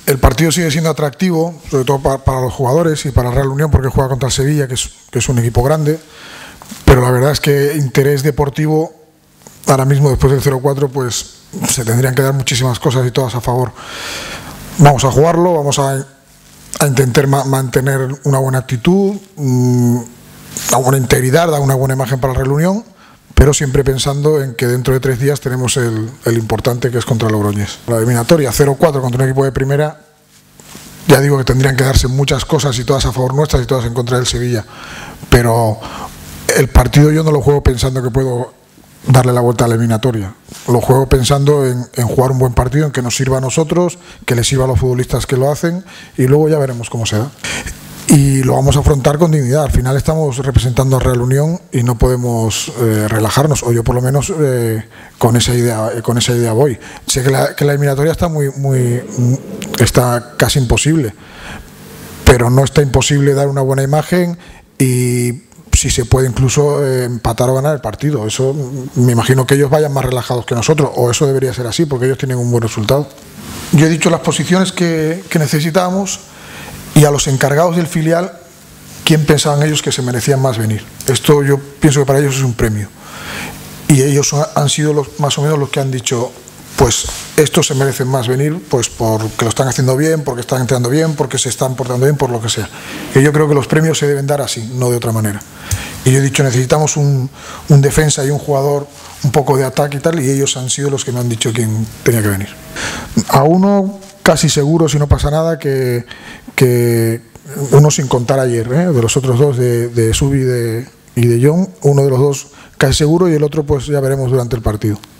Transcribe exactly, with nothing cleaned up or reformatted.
el partido sigue siendo atractivo, sobre todo para, para los jugadores y para el Real Unión, porque juega contra el Sevilla, que es, que es un equipo grande, pero la verdad es que interés deportivo, ahora mismo después del cero cuatro, pues se tendrían que dar muchísimas cosas y todas a favor. Vamos a jugarlo, vamos a, a intentar ma mantener una buena actitud, mmm, una buena integridad, dar una buena imagen para el Real Unión, pero siempre pensando en que dentro de tres días tenemos el, el importante, que es contra Logroñés. La eliminatoria cero cuatro contra un equipo de primera, ya digo que tendrían que darse muchas cosas y todas a favor nuestras y todas en contra del Sevilla, pero el partido yo no lo juego pensando que puedo darle la vuelta a la eliminatoria, lo juego pensando en, en jugar un buen partido, en que nos sirva a nosotros, que les sirva a los futbolistas que lo hacen, y luego ya veremos cómo se da. Y lo vamos a afrontar con dignidad. Al final estamos representando a Real Unión y no podemos eh, relajarnos, o yo por lo menos eh, con esa idea con esa idea voy. Sé que la, que la eliminatoria está muy muy está casi imposible, pero no está imposible dar una buena imagen y si se puede incluso eh, empatar o ganar el partido. Eso me imagino que ellos vayan más relajados que nosotros, o eso debería ser así, porque ellos tienen un buen resultado. Yo he dicho las posiciones que, que necesitábamos, y a los encargados del filial, ¿quién pensaban ellos que se merecían más venir? Esto yo pienso que para ellos es un premio. Y ellos son, han sido los, más o menos los que han dicho, pues estos se merecen más venir, pues porque lo están haciendo bien, porque están entrenando bien, porque se están portando bien, por lo que sea. Y yo creo que los premios se deben dar así, no de otra manera. Y yo he dicho, necesitamos un, un defensa y un jugador un poco de ataque y tal, y ellos han sido los que me han dicho quién tenía que venir. A uno casi seguro, si no pasa nada, que, que uno sin contar ayer, ¿eh? De los otros dos, de, de Subi y de, y de John, uno de los dos casi seguro, y el otro pues ya veremos durante el partido.